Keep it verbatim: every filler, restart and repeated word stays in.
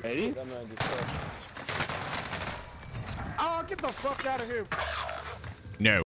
Ready? Oh, get the fuck out of here. No.